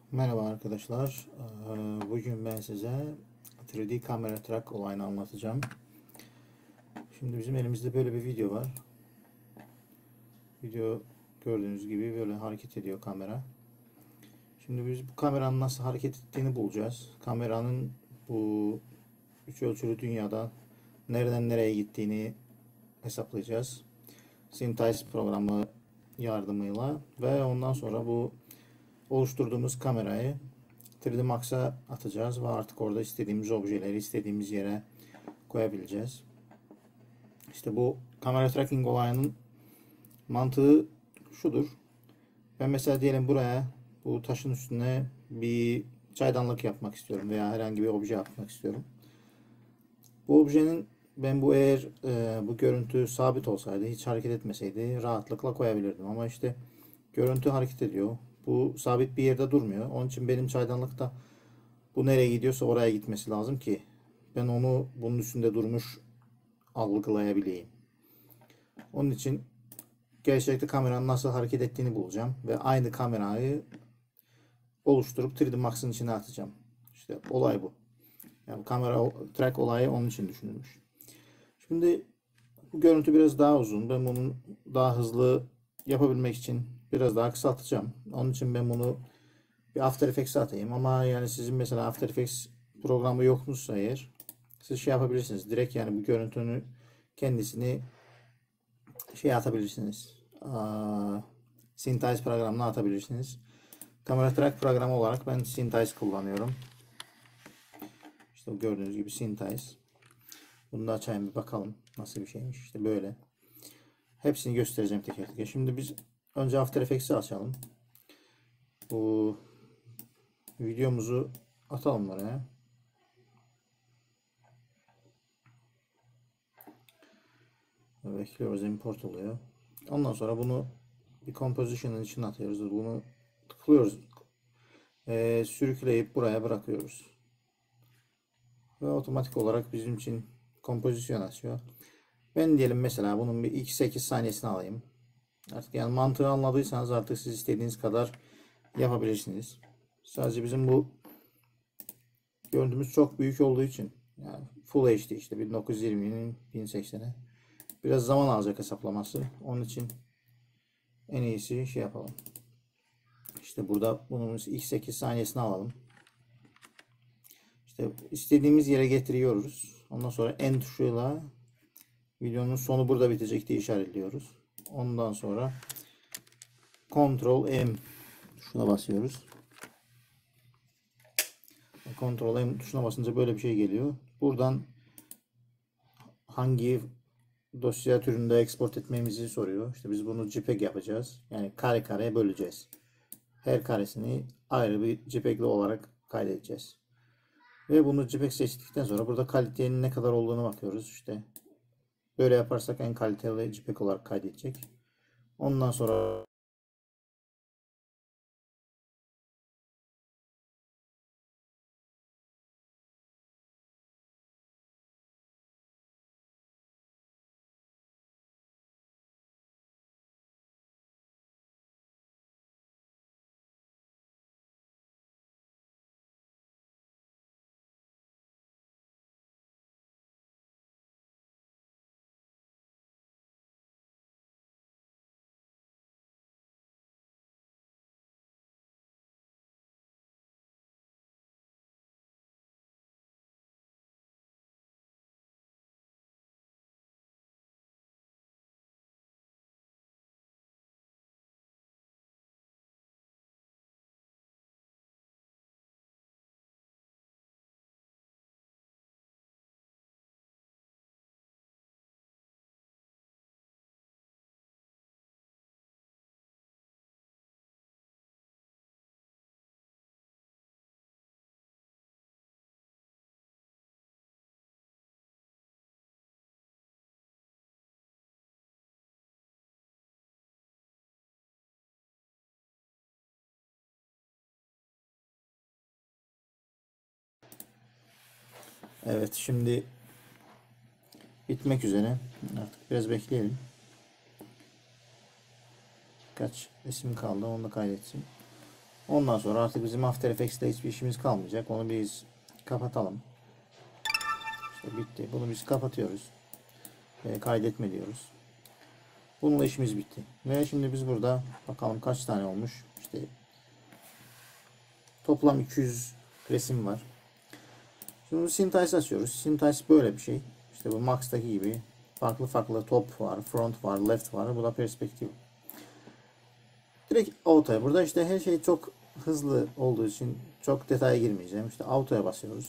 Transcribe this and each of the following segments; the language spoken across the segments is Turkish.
Merhaba arkadaşlar. Bugün ben size 3D kamera track olayını anlatacağım. Şimdi bizim elimizde böyle bir video var. Video gördüğünüz gibi böyle hareket ediyor kamera. Şimdi biz bu kameranın nasıl hareket ettiğini bulacağız. Kameranın bu üç ölçülü dünyada nereden nereye gittiğini hesaplayacağız. Cintize programı yardımıyla ve ondan sonra bu oluşturduğumuz kamerayı 3D Max'a atacağız ve artık orada istediğimiz objeleri istediğimiz yere koyabileceğiz. İşte bu kamera tracking olayının mantığı şudur. Ben mesela diyelim buraya bu taşın üstüne bir çaydanlık yapmak istiyorum veya herhangi bir obje yapmak istiyorum. Bu objenin ben bu eğer bu görüntü sabit olsaydı, hiç hareket etmeseydi rahatlıkla koyabilirdim. Ama işte görüntü hareket ediyor. Bu sabit bir yerde durmuyor. Onun için benim çaydanlıkta bu nereye gidiyorsa oraya gitmesi lazım ki ben onu bunun üstünde durmuş algılayabileyim. Onun için gerçekte kameranın nasıl hareket ettiğini bulacağım ve aynı kamerayı oluşturup 3D Max'ın içine atacağım. İşte olay bu. Yani kamera track olayı onun için düşünülmüş. Şimdi bu görüntü biraz daha uzun. Ben bunu daha hızlı yapabilmek için biraz daha kısaltacağım. Onun için ben bunu bir After Effects'e atayım. Ama yani sizin mesela After Effects programı yokmuşsa eğer siz şey yapabilirsiniz. Direkt yani bu görüntünün kendisini şey atabilirsiniz. Cintize programına atabilirsiniz. Kamera track programı olarak ben Cintize kullanıyorum. İşte gördüğünüz gibi Cintize. Bunu da açayım bir bakalım nasıl bir şeymiş. İşte böyle. Hepsini göstereceğim teker teker. Şimdi biz önce After Effects'i açalım. Bu videomuzu atalım oraya. Bekliyoruz, import oluyor. Ondan sonra bunu bir composition'ın içine atıyoruz. Bunu tıklıyoruz. Sürükleyip buraya bırakıyoruz. Ve otomatik olarak bizim için kompozisyon açıyor. Ben diyelim mesela bunun bir 2-8 saniyesini alayım. Artık yani mantığı anladıysanız artık siz istediğiniz kadar yapabilirsiniz. Sadece bizim bu görüntümüz çok büyük olduğu için yani Full HD işte 1920'nin 1080'e biraz zaman alacak hesaplaması. Onun için en iyisi şey yapalım. İşte burada bunun ilk 8 saniyesini alalım. İşte istediğimiz yere getiriyoruz. Ondan sonra End tuşuyla videonun sonu burada bitecek diye işaretliyoruz. Ondan sonra Ctrl M tuşuna basıyoruz. Ctrl M tuşuna basınca böyle bir şey geliyor. Buradan hangi dosya türünde export etmemizi soruyor. İşte biz bunu JPEG yapacağız. Yani kare kare böleceğiz. Her karesini ayrı bir JPEG'li olarak kaydedeceğiz. Ve bunu JPEG seçtikten sonra burada kalitenin ne kadar olduğunu bakıyoruz. İşte böyle yaparsak en kaliteli JPEG olarak kaydedecek. Ondan sonra evet, şimdi bitmek üzere. Artık biraz bekleyelim. Kaç resim kaldı onu da kaydetsin. Ondan sonra artık bizim After Effects'te hiçbir işimiz kalmayacak. Onu biz kapatalım. İşte bitti. Bunu biz kapatıyoruz. Kaydetme diyoruz. Bununla işimiz bitti. Ve şimdi biz burada bakalım kaç tane olmuş. İşte toplam 200 resim var. Şimdi Cintize açıyoruz. Cintize böyle bir şey. İşte bu Max'taki gibi farklı farklı top var, front var, left var. Bu da perspektif. Direkt auto'ya. Burada işte her şey çok hızlı olduğu için çok detaya girmeyeceğim. İşte auto'ya basıyoruz.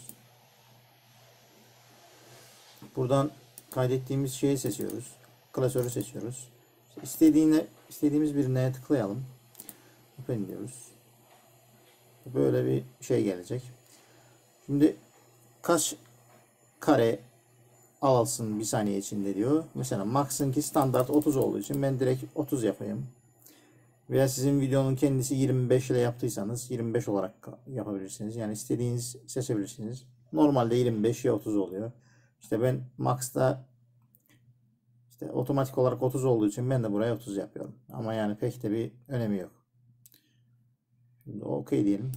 Buradan kaydettiğimiz şeyi seçiyoruz. Klasörü seçiyoruz. İşte istediğimiz birine tıklayalım. Open diyoruz. Böyle bir şey gelecek. Şimdi kaç kare alsın bir saniye içinde diyor. Mesela Max'ınki standart 30 olduğu için ben direkt 30 yapayım. Veya sizin videonun kendisi 25 ile yaptıysanız 25 olarak yapabilirsiniz. Yani istediğiniz seçebilirsiniz. Normalde 25 ya 30 oluyor. İşte ben Max'ta işte otomatik olarak 30 olduğu için ben de buraya 30 yapıyorum. Ama yani pek de bir önemi yok. Şimdi OK diyelim.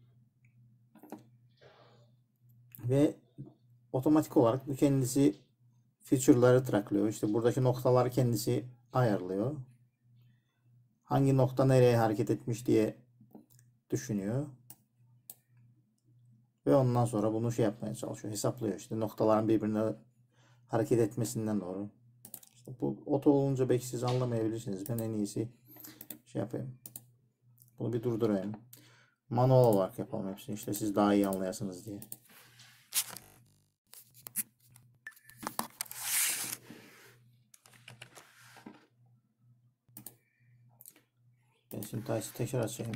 Ve otomatik olarak bu kendisi feature'ları tracklıyor. İşte buradaki noktalar kendisi ayarlıyor. Hangi nokta nereye hareket etmiş diye düşünüyor. Ve ondan sonra bunu şey yapmaya çalışıyor. Hesaplıyor. İşte noktaların birbirine hareket etmesinden doğru. İşte bu oto olunca belki siz anlamayabilirsiniz. Ben en iyisi şey yapayım. Bunu bir durdurayım. Manuel olarak yapalım hepsini. İşte siz daha iyi anlayasınız diye. Ben şimdi tekrar açayım.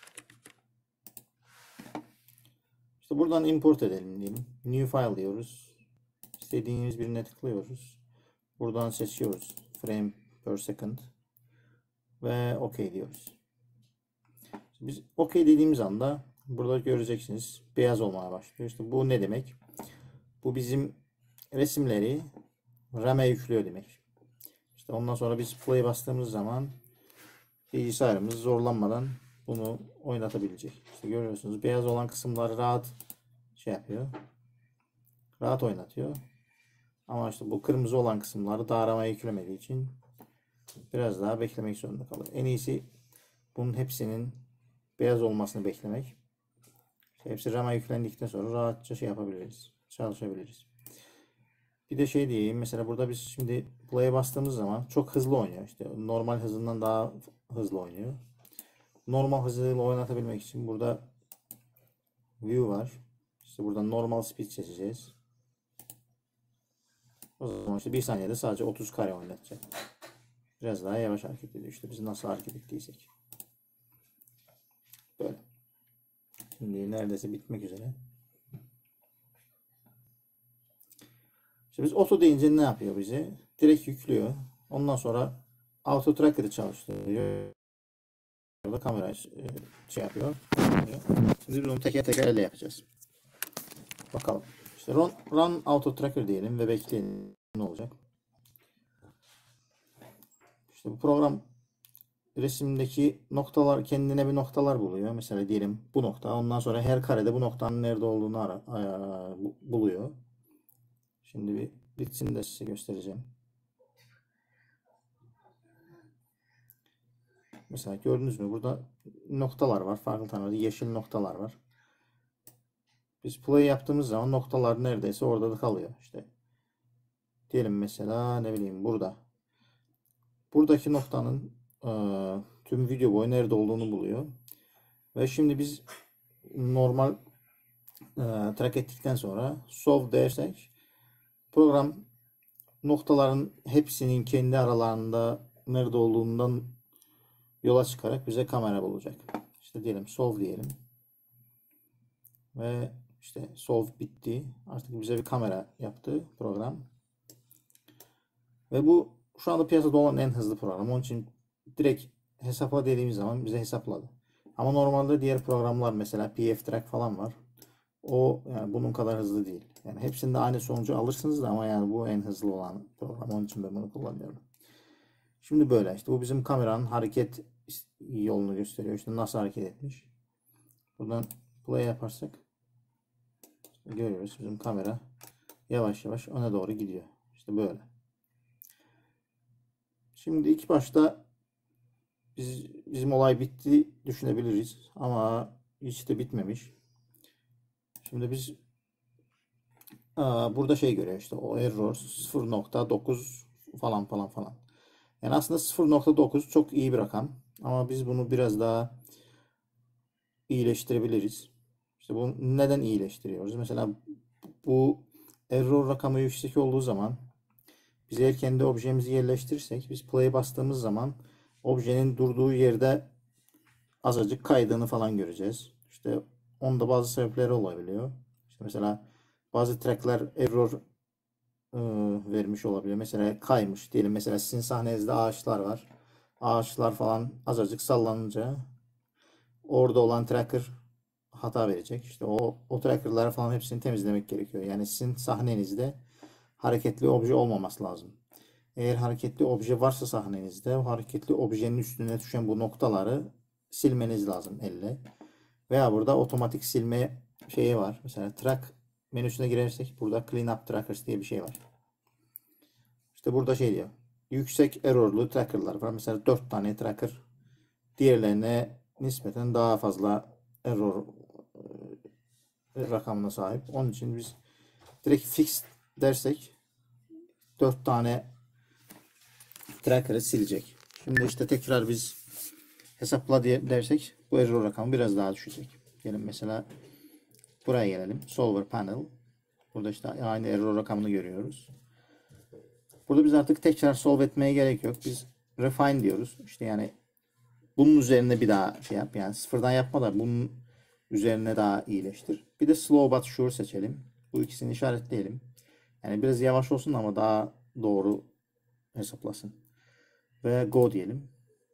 İşte buradan import edelim diyelim. New file diyoruz. İstediğimiz birine tıklıyoruz. Buradan seçiyoruz. Frame per second. Ve OK diyoruz. Biz OK dediğimiz anda burada göreceksiniz. Beyaz olmaya başlıyor. İşte bu ne demek? Bu bizim resimleri RAM'e yüklüyor demek. İşte ondan sonra biz play bastığımız zaman bilgisayarımız zorlanmadan bunu oynatabilecek. İşte görüyorsunuz beyaz olan kısımları rahat şey yapıyor. Rahat oynatıyor. Ama işte bu kırmızı olan kısımları daha RAM'e yüklemediği için biraz daha beklemek zorunda kalıyor. En iyisi bunun hepsinin beyaz olmasını beklemek. İşte hepsi RAM'e yüklendikten sonra rahatça şey yapabiliriz. Çalışabiliriz. Bir de şey diyeyim. Mesela burada biz şimdi play'e bastığımız zaman çok hızlı oynuyor. İşte normal hızından daha hızlı oynuyor. Normal hızıyla oynatabilmek için burada view var. İşte buradan normal speed seçeceğiz. O zaman işte bir saniyede sadece 30 kare oynatacak. Biraz daha yavaş hareket ediyor. İşte biz nasıl hareket ettiysek. Böyle. Şimdi neredeyse bitmek üzere. İşte biz auto deyince ne yapıyor bize? Direkt yüklüyor. Ondan sonra auto tracker'ı çalıştırıyor. Burada kamera şey yapıyor. Şimdi biz bunu teker teker elle yapacağız. Bakalım. İşte run auto tracker diyelim ve bekleyelim ne olacak. İşte bu program resimdeki noktalar kendine bir noktalar buluyor. Mesela diyelim bu nokta. Ondan sonra her karede bu noktanın nerede olduğunu buluyor. Şimdi bir bitsin de size göstereceğim. Mesela gördünüz mü? Burada noktalar var. Farklı tane yeşil noktalar var. Biz play yaptığımız zaman noktalar neredeyse orada da kalıyor. İşte diyelim mesela ne bileyim burada. Buradaki noktanın tüm video boyu nerede olduğunu buluyor. Ve şimdi biz normal track ettikten sonra solve dersek program noktaların hepsinin kendi aralarında nerede olduğundan yola çıkarak bize kamera bulacak. İşte diyelim solve diyelim. Ve işte solve bitti. Artık bize bir kamera yaptı program. Ve bu şu anda piyasada olan en hızlı program. Onun için direkt hesapla dediğimiz zaman bize hesapladı. Ama normalde diğer programlar mesela PF-Track falan var. O yani bunun kadar hızlı değil. Yani hepsinde aynı sonucu alırsınız da ama yani bu en hızlı olan program. Onun için ben bunu kullanıyorum. Şimdi böyle işte bu bizim kameranın hareket yolunu gösteriyor. İşte nasıl hareket etmiş. Buradan play yaparsak görüyoruz bizim kamera yavaş yavaş öne doğru gidiyor. İşte böyle. Şimdi ilk başta bizim olay bitti düşünebiliriz ama hiç de bitmemiş. Şimdi biz burada şey görüyor işte o error 0.9 falan falan falan. Yani aslında 0.9 çok iyi bir rakam ama biz bunu biraz daha iyileştirebiliriz. İşte bunu neden iyileştiriyoruz? Mesela bu error rakamı yüksek olduğu zaman biz eğer kendi objemizi yerleştirirsek biz play bastığımız zaman objenin durduğu yerde azıcık kaydığını falan göreceğiz. İşte onda bazı sebepleri olabiliyor. İşte mesela bazı trackler error vermiş olabilir. Mesela kaymış diyelim. Mesela sizin sahnenizde ağaçlar var. Ağaçlar falan azıcık sallanınca orada olan tracker hata verecek. İşte o tracker'ları falan hepsini temizlemek gerekiyor. Yani sizin sahnenizde hareketli obje olmaması lazım. Eğer hareketli obje varsa sahnenizde o hareketli objenin üstüne düşen bu noktaları silmeniz lazım elle. Veya burada otomatik silme şeyi var. Mesela track menüsüne girersek burada clean up trackers diye bir şey var. İşte burada şey diyor. Yüksek errorlu tracker'lar var. Mesela 4 tane tracker diğerlerine nispeten daha fazla error rakamına sahip. Onun için biz direkt fix dersek 4 tane tracker'ı silecek. Şimdi işte tekrar biz hesapla diye dersek bu error rakamı biraz daha düşecek. Gelin mesela buraya gelelim. Solver panel. Burada işte aynı error rakamını görüyoruz. Burada biz artık tekrar solve etmeye gerek yok. Biz refine diyoruz. İşte yani bunun üzerine bir daha şey yap. Yani sıfırdan yapma da bunun üzerine daha iyileştir. Bir de slow but sure seçelim. Bu ikisini işaretleyelim. Yani biraz yavaş olsun ama daha doğru hesaplasın. Ve go diyelim.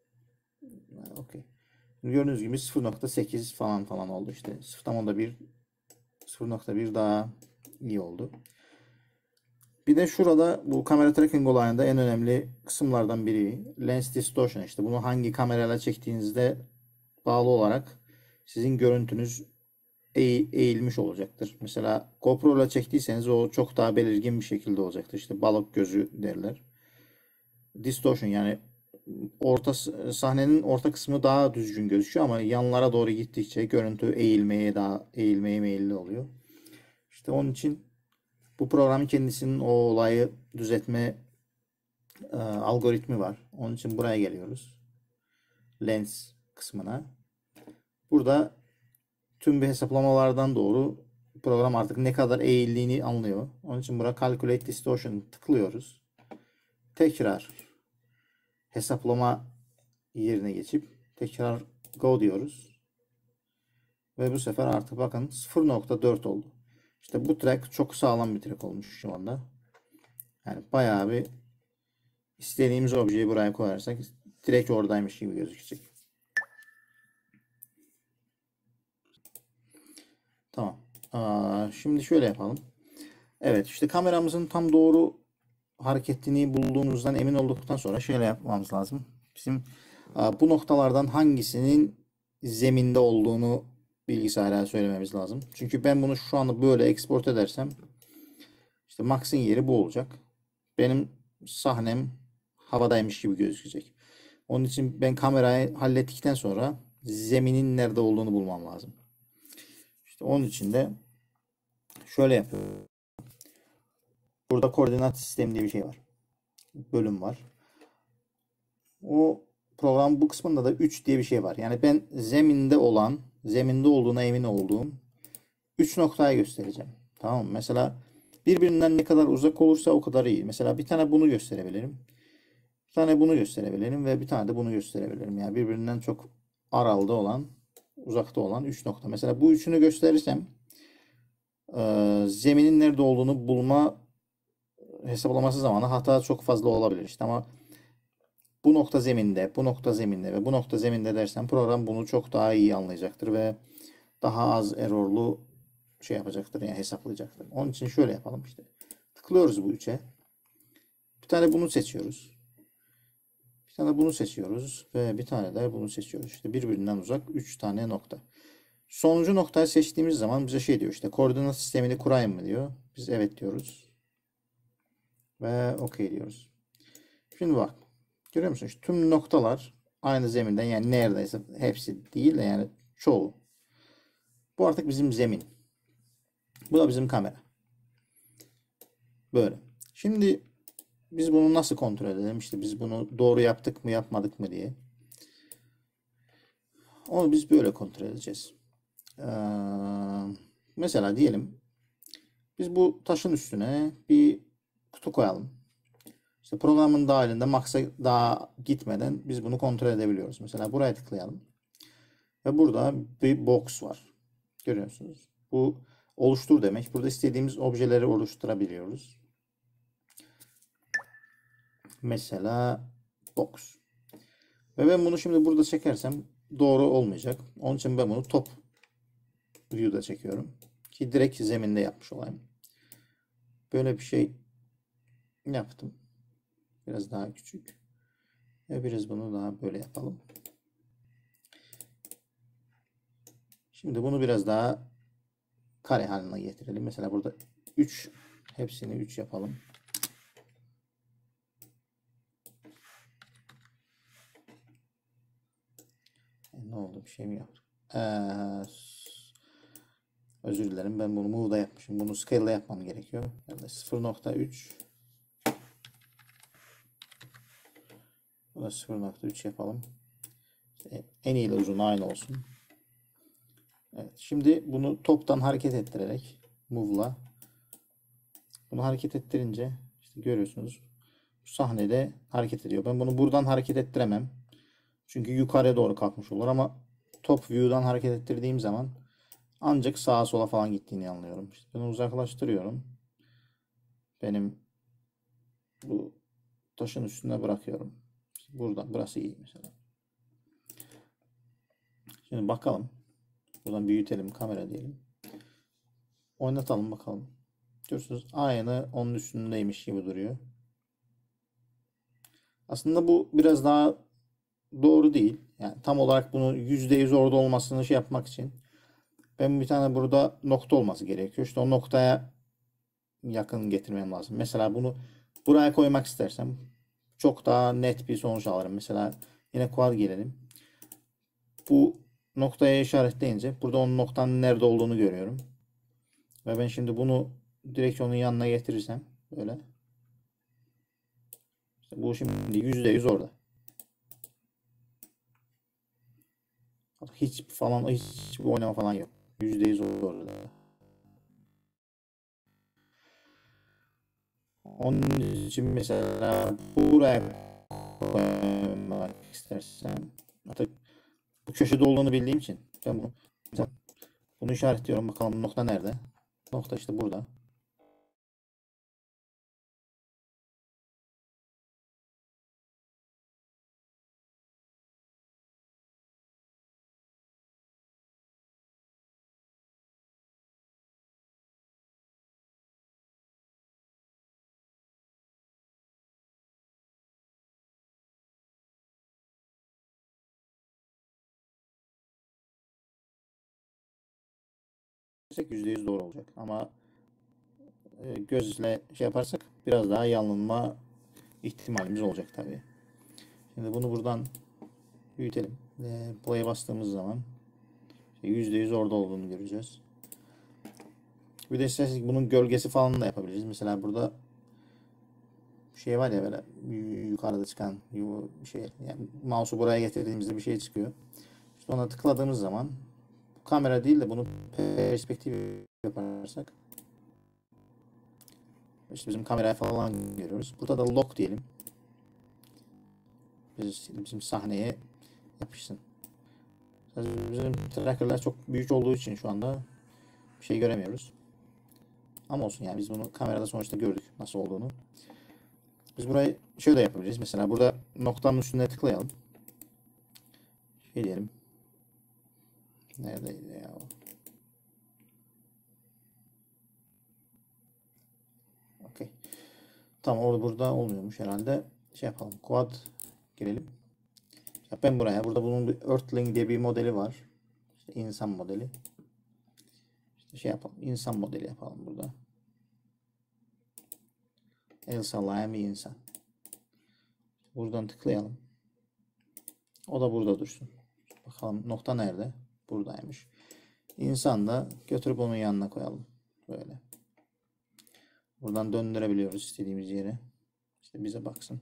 Okay. Gördüğünüz gibi 0.8 falan falan oldu işte. 0.1 daha iyi oldu. Bir de şurada bu kamera tracking olayında en önemli kısımlardan biri lens distortion. İşte bunu hangi kamerayla çektiğinizde bağlı olarak sizin görüntünüz eğilmiş olacaktır. Mesela GoPro ile çektiyseniz o çok daha belirgin bir şekilde olacaktır. İşte balık gözü derler. Distortion yani sahnenin orta kısmı daha düzgün gözüküyor ama yanlara doğru gittikçe görüntü eğilmeye meyilli oluyor. İşte onun için bu programın kendisinin o olayı düzeltme algoritmi var. Onun için buraya geliyoruz. Lens kısmına. Burada tüm bir hesaplamalardan doğru program artık ne kadar eğildiğini anlıyor. Onun için buraya Calculate Distortion tıklıyoruz. Tekrar hesaplama yerine geçip tekrar Go diyoruz. Ve bu sefer artık bakın 0.4 oldu. İşte bu track çok sağlam bir track olmuş şu anda. Yani bayağı bir istediğimiz objeyi buraya koyarsak direkt oradaymış gibi gözükecek. Tamam. Şimdi şöyle yapalım. Evet işte kameramızın tam doğru hareketini bulduğumuzdan emin olduktan sonra şöyle yapmamız lazım. Bizim bu noktalardan hangisinin zeminde olduğunu bilgisayara söylememiz lazım. Çünkü ben bunu şu anda böyle export edersem işte Max'in yeri bu olacak. Benim sahnem havadaymış gibi gözükecek. Onun için ben kamerayı hallettikten sonra zeminin nerede olduğunu bulmam lazım. İşte onun için de şöyle yapıyorum. Burada koordinat sistemi diye bir şey var. Bölüm var. O program bu kısmında da 3 diye bir şey var. Yani ben zeminde olduğuna emin olduğum 3 noktayı göstereceğim. Tamam mı? Mesela birbirinden ne kadar uzak olursa o kadar iyi. Mesela bir tane bunu gösterebilirim. Bir tane bunu gösterebilirim ve bir tane de bunu gösterebilirim. Yani birbirinden çok aralda olan, uzakta olan 3 nokta. Mesela bu üçünü gösterirsem zeminin nerede olduğunu bulma hesaplaması zamanı hata çok fazla olabilir. İşte ama bu nokta zeminde, bu nokta zeminde ve bu nokta zeminde dersen program bunu çok daha iyi anlayacaktır ve daha az errorlu şey yapacaktır yani hesaplayacaktır. Onun için şöyle yapalım işte. Tıklıyoruz bu üçe. Bir tane bunu seçiyoruz. Bir tane bunu seçiyoruz ve bir tane de bunu seçiyoruz. İşte birbirinden uzak 3 tane nokta. Sonuncu noktayı seçtiğimiz zaman bize şey diyor, işte koordinat sistemini kurayım mı diyor. Biz evet diyoruz. Ve OK diyoruz. Şimdi bak. Görüyor musun? İşte tüm noktalar aynı zeminden, yani neredeyse hepsi değil de yani çoğu. Bu artık bizim zemin. Bu da bizim kamera. Böyle. Şimdi biz bunu nasıl kontrol edelim? İşte biz bunu doğru yaptık mı yapmadık mı diye. Onu biz böyle kontrol edeceğiz. Ee, Mesela diyelim biz bu taşın üstüne bir kutu koyalım. İşte programın dahilinde max'a daha gitmeden biz bunu kontrol edebiliyoruz. Mesela buraya tıklayalım. Ve burada bir box var. Görüyorsunuz. Bu oluştur demek. Burada istediğimiz objeleri oluşturabiliyoruz. Mesela box. Ve ben bunu şimdi burada çekersem doğru olmayacak. Onun için ben bunu top view'da çekiyorum. Ki direkt zeminde yapmış olayım. Böyle bir şey yaptım. Biraz daha küçük. Ve biraz bunu daha böyle yapalım. Şimdi bunu biraz daha kare haline getirelim. Mesela burada 3, hepsini 3 yapalım. Ne oldu? Bir şey mi yaptım? Özür dilerim. Ben bunu move'da yapmışım. Bunu scale'da yapmam gerekiyor. Yani 0.3. Bu da 0.3 yapalım. En iyi ile uzun aynı olsun. Evet. Şimdi bunu toptan hareket ettirerek move'la bunu hareket ettirince işte görüyorsunuz bu sahnede hareket ediyor. Ben bunu buradan hareket ettiremem. Çünkü yukarıya doğru kalkmış olur ama top view'dan hareket ettirdiğim zaman ancak sağa sola falan gittiğini anlıyorum. İşte bunu uzaklaştırıyorum. Benim bu taşın üstüne bırakıyorum. İşte buradan burası iyi mesela. Şimdi bakalım. Buradan büyütelim, kamera diyelim. Oynatalım bakalım. Görüyorsunuz aynı onun üstündeymiş gibi duruyor. Aslında bu biraz daha doğru değil. Yani tam olarak bunu %100 orada olmasını şey yapmak için ben bir tane burada nokta olması gerekiyor. İşte o noktaya yakın getirmem lazım. Mesela bunu buraya koymak istersem çok daha net bir sonuç alırım. Mesela yine quad gelelim. Bu noktaya işaretleyince burada onun noktanın nerede olduğunu görüyorum. Ve ben şimdi bunu direkt onun yanına getirirsem böyle. İşte bu şimdi %100 orada. Hiç falan hiçbir oynama falan yok. %100 orada. Onun için mesela buraya koymak istersem artık bu köşede olduğunu bildiğim için ben bunu işaretliyorum. Bakalım nokta nerede? Nokta işte burada. %100 doğru olacak. Ama gözle şey yaparsak biraz daha yanılma ihtimalimiz olacak tabii. Şimdi bunu buradan büyütelim. Play'e bastığımız zaman %100 orada olduğunu göreceğiz. Bir de isterseniz bunun gölgesi falan da yapabiliriz. Mesela burada şey var ya böyle yukarıda çıkan bir şey. Yani mouse'u buraya getirdiğimizde bir şey çıkıyor. İşte ona tıkladığımız zaman kamera değil de bunu perspektif yaparsak işte bizim kameraya falan görüyoruz. Burada da lock diyelim. Bizim sahneye yapışsın. Bizim tracker'lar çok büyük olduğu için şu anda bir şey göremiyoruz. Ama olsun yani biz bunu kamerada sonuçta gördük nasıl olduğunu. Biz burayı şöyle yapabiliriz. Mesela burada noktanın üstüne tıklayalım. Şey diyelim. Neredeydi ya? Okey. Tamam orada burada olmuyormuş herhalde. Şey yapalım. Quad girelim. Ya ben burada bunun bir Earthling diye bir modeli var. İşte insan modeli. İşte şey yapalım. İnsan modeli yapalım burada. El sallayan bir insan. Buradan tıklayalım. O da burada dursun. Bakalım nokta nerede? Buradaymış. İnsan da götürüp onun yanına koyalım. Böyle. Buradan döndürebiliyoruz istediğimiz yere. İşte bize baksın.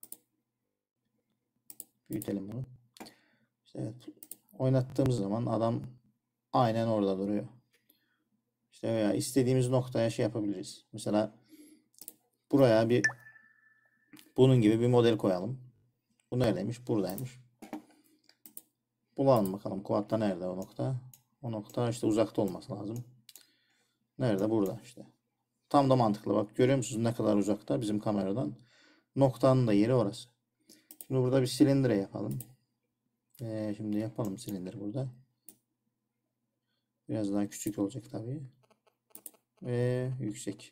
Büyütelim bunu. İşte evet. Oynattığımız zaman adam aynen orada duruyor. İşte veya istediğimiz noktaya şey yapabiliriz. Mesela buraya bir bunun gibi bir model koyalım. Bu neredeymiş? Buradaymış. Bulalım bakalım. Quad'da nerede o nokta? O nokta işte uzakta olması lazım. Nerede? Burada işte. Tam da mantıklı. Bak görüyor musunuz ne kadar uzakta bizim kameradan? Noktanın da yeri orası. Şimdi burada bir silindire yapalım. Şimdi yapalım silindir burada. Biraz daha küçük olacak tabii. Ve yüksek.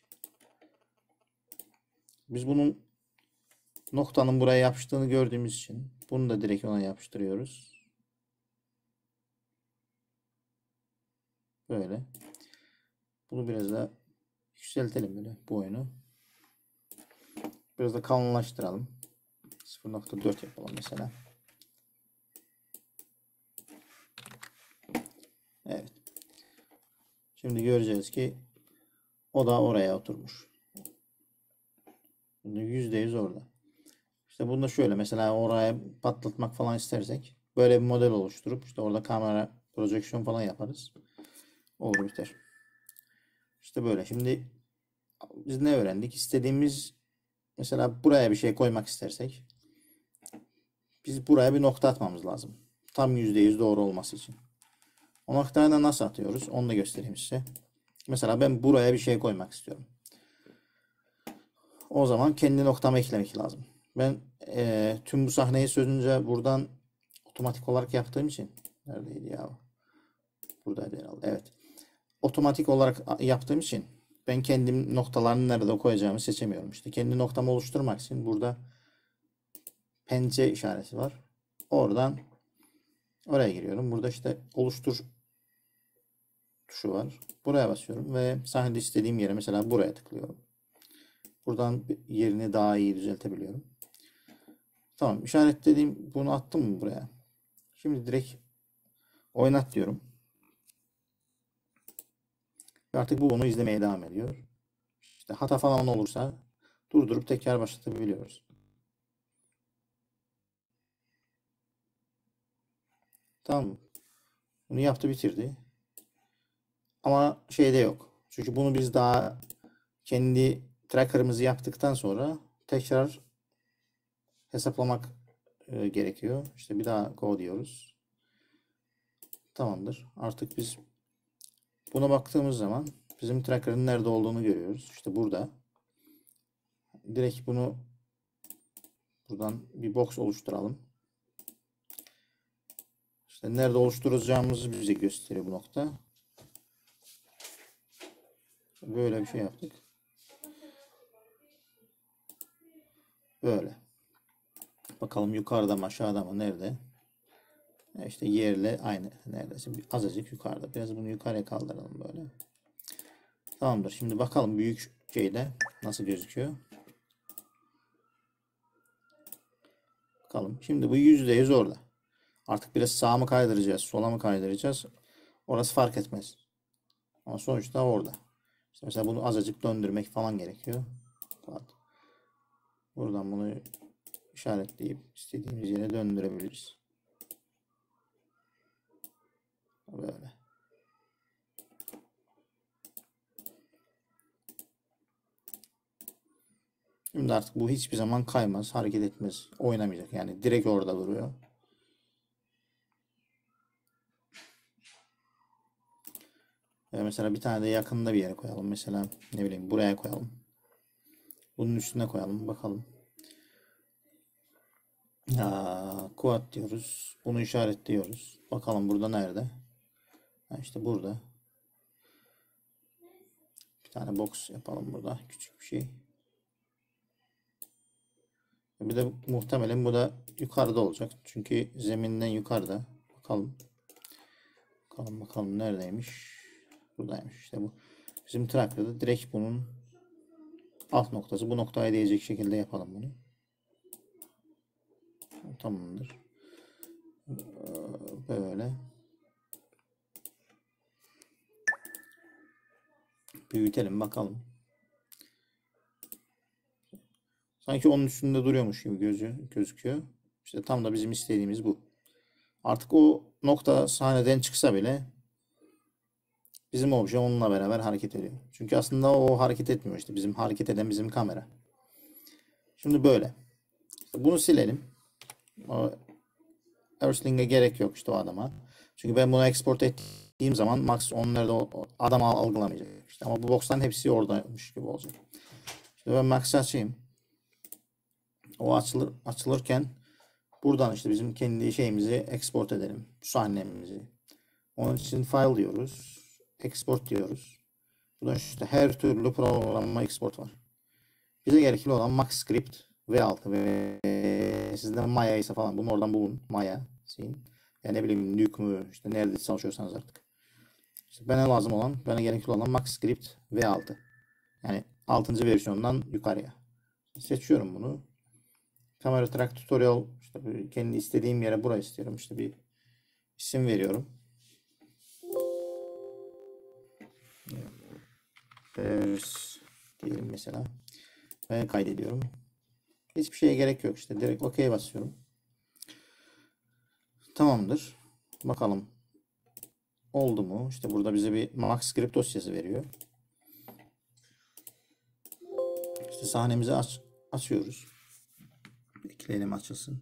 Biz bunun noktanın buraya yapıştığını gördüğümüz için bunu da direkt ona yapıştırıyoruz. Böyle. Bunu biraz daha yükseltelim böyle boyunu. Biraz da kalınlaştıralım. 0.4 yapalım mesela. Evet. Şimdi göreceğiz ki o da oraya oturmuş. %100 orada. İşte bunu da şöyle mesela oraya patlatmak falan istersek böyle bir model oluşturup işte orada kamera projeksiyon falan yaparız. Olur biter. İşte böyle. Şimdi biz ne öğrendik? İstediğimiz mesela buraya bir şey koymak istersek biz buraya bir nokta atmamız lazım. Tam %100 doğru olması için. O noktayı da nasıl atıyoruz? Onu da göstereyim size. Mesela ben buraya bir şey koymak istiyorum. O zaman kendi noktamı eklemek lazım. Ben tüm bu sahneyi sözünce buradan otomatik olarak yaptığım için neredeydi ya? Buradaydı herhalde. Evet. Otomatik olarak yaptığım için ben kendim noktalarını nerede koyacağımı seçemiyorum. İşte kendi noktamı oluşturmak için burada pençe işareti var. Oradan oraya giriyorum. Burada işte oluştur tuşu var. Buraya basıyorum ve sahnede istediğim yere mesela buraya tıklıyorum. Buradan yerini daha iyi düzeltebiliyorum. Tamam, işaretlediğim bunu attım mı buraya? Şimdi direkt oynat diyorum. Ve artık bu onu izlemeye devam ediyor. İşte hata falan olursa durdurup tekrar başlatabiliyoruz. Tamam. Bunu yaptı bitirdi. Ama şeyde yok. Çünkü bunu biz daha kendi tracker'ımızı yaptıktan sonra tekrar hesaplamak gerekiyor. İşte bir daha go diyoruz. Tamamdır. Artık biz buna baktığımız zaman bizim tracker'ın nerede olduğunu görüyoruz. İşte burada. Direkt bunu buradan bir box oluşturalım. İşte nerede oluşturacağımızı bize gösteriyor bu nokta. Böyle bir şey yaptık. Böyle. Bakalım yukarıda mı aşağıda mı nerede? İşte yerle aynı neredeyse azıcık yukarıda. Biraz bunu yukarıya kaldıralım böyle. Tamamdır. Şimdi bakalım büyük şeyde nasıl gözüküyor. Bakalım. Şimdi bu %100 orada. Artık biraz sağa mı kaydıracağız, sola mı kaydıracağız? Orası fark etmez. Ama sonuçta orada. İşte mesela bunu azıcık döndürmek falan gerekiyor. Buradan bunu işaretleyip istediğimiz yere döndürebiliriz. Böyle. Şimdi artık bu hiçbir zaman kaymaz, hareket etmez, oynamayacak. Yani direkt orada duruyor. Mesela bir tane de yakında bir yere koyalım. Mesela ne bileyim buraya koyalım. Bunun üstüne koyalım. Bakalım. Quad diyoruz. Bunu işaretliyoruz. Bakalım burada nerede? İşte burada. Bir tane box yapalım burada. Küçük bir şey. Bir de muhtemelen bu da yukarıda olacak. Çünkü zeminden yukarıda. Bakalım. Bakalım bakalım neredeymiş? Buradaymış. İşte bu. Bizim tracker'da direkt bunun alt noktası. Bu noktaya değecek şekilde yapalım bunu. Tamamdır. Böyle. Büyütelim bakalım. Sanki onun üstünde duruyormuş gibi gözüküyor. İşte tam da bizim istediğimiz bu. Artık o nokta sahneden çıksa bile bizim obje onunla beraber hareket ediyor. Çünkü aslında o hareket etmiyor işte. Bizim hareket eden bizim kamera. Şimdi böyle. İşte bunu silelim. O Earthling'e gerek yok işte o adama. Çünkü ben bunu export ettiğim zaman Max onları da o adamı algılamayacak. İşte ama bu box'tan hepsi oradaymış gibi olacak. Şimdi ben Max'ı açayım. O açılırken buradan işte bizim kendi şeyimizi export edelim. Sahnemizi. Onun için file diyoruz. Export diyoruz. Buradan işte her türlü programlama export var. Bize gerekli olan MaxScript V6 ve sizden Maya ise falan bunu oradan bulun. Maya. Yani ne bileyim Nuke mü işte nerede çalışıyorsanız artık. İşte bana lazım olan, bana gerekli olan MaxScript V6. Yani 6. versiyondan yukarıya. Seçiyorum bunu. Camera Track Tutorial işte kendi istediğim yere buraya istiyorum. İşte bir isim veriyorum. Diyelim mesela. Ve kaydediyorum. Hiçbir şeye gerek yok işte. Direkt OK basıyorum. Tamamdır. Bakalım. Oldu mu? İşte burada bize bir MaxScript dosyası veriyor. İşte sahnemizi açıyoruz. Bekleyelim açılsın.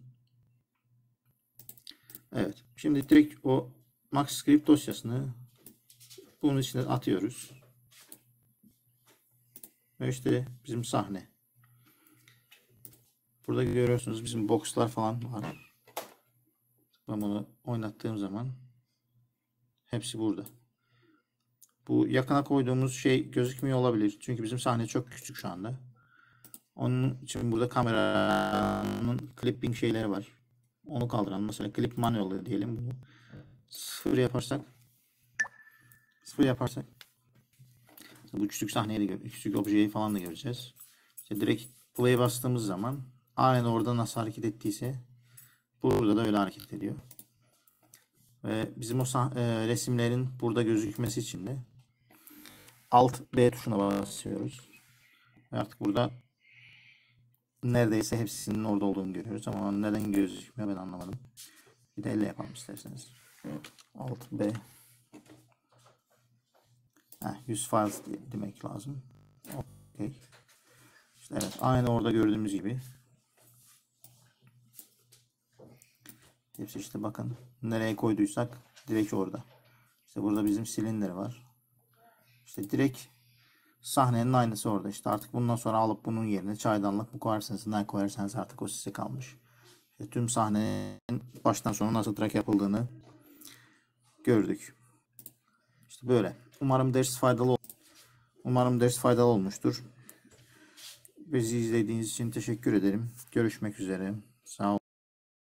Evet. Şimdi direkt o MaxScript dosyasını bunun içine atıyoruz. Ve işte bizim sahne. Burada görüyorsunuz bizim boxlar falan var. Ben bunu oynattığım zaman hepsi burada. Bu yakına koyduğumuz şey gözükmüyor olabilir. Çünkü bizim sahne çok küçük şu anda. Onun için burada kameranın clipping şeyleri var. Onu kaldıralım. Mesela clip manual diyelim bunu. Sıfır yaparsak bu küçük sahneyi de küçük objeyi falan da göreceğiz. İşte direkt play bastığımız zaman aynı orada nasıl hareket ettiyse burada da öyle hareket ediyor. Ve bizim o resimlerin burada gözükmesi için de Alt B tuşuna basıyoruz. Ve artık burada neredeyse hepsinin orada olduğunu görüyoruz ama neden gözükmüyor ben anlamadım. Bir de elle yapalım isterseniz. Alt B. Use files demek lazım. Okay. İşte evet aynı orada gördüğümüz gibi. Hepsi işte bakın nereye koyduysak direkt orada. İşte burada bizim silindir var. İşte direkt sahnenin aynısı orada. İşte artık bundan sonra alıp bunun yerine çaydanlık mı koyarsanız ne koyarsanız artık o size kalmış. İşte tüm sahnenin baştan sona nasıl track yapıldığını gördük. İşte böyle. Umarım ders faydalı olmuştur. Bizi izlediğiniz için teşekkür ederim. Görüşmek üzere. Sağ olun.